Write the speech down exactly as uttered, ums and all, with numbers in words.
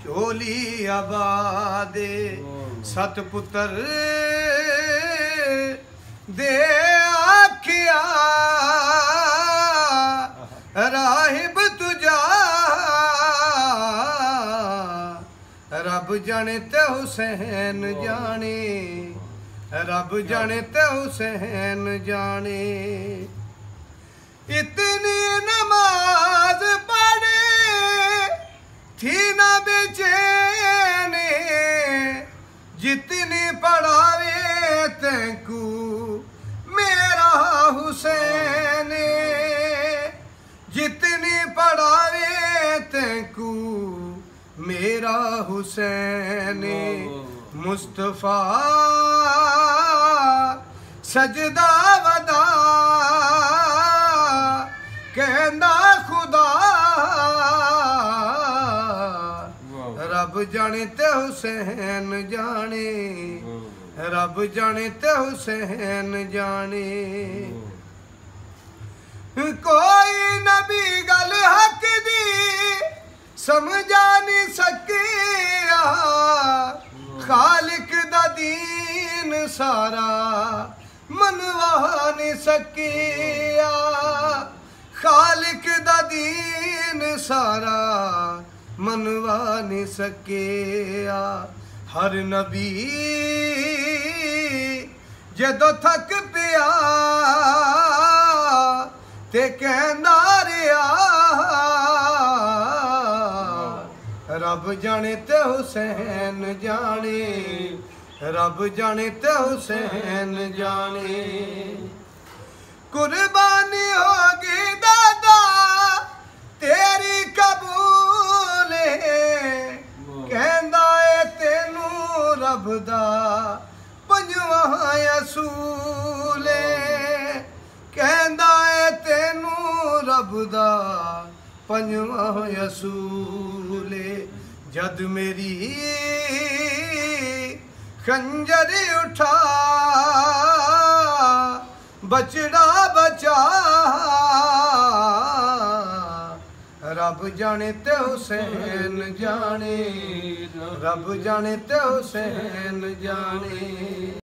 चोली आबादे सतपुत्र दे आखिया राहिब तुझा रब जाने ते हुसैन जाने, रब जाने ते हुसैन जाने। इतनी नमाज पढ़े थी ना बेचैनी, जितनी पढ़ावे तैंकू मेरा हुसैन, जितनी पढ़ावे तैंकू मेरा हुसैन। मुस्तफा सजदा वदा कहंदा खुदा, रब जाने ते हुसैन जाने, रब जाने ते हुसैन जाने। कोई नबी गल हक दी समझा नहीं सकिया, खालिक दा दीन सारा मनवा नहीं सकिया, खालिक दा दीन सारा मनवा नहीं सकिया। हर नबी जदों थक पिया ते कहंदा रिहा, रब जाने ते हुसैन जाने, रब जाने ते हुसैन जाने। कुर्बानी होगी दादा तेरी कबूल, कहंदा ए तेनू रब दा पंजवां असूल, कहंदा ए तेनू रब दा पंजवां असूल। जद मेरी खंजर उठा बचड़ा बचा, रब जाने ते हुसैन जाने, रब जाने ते हुसैन जाने।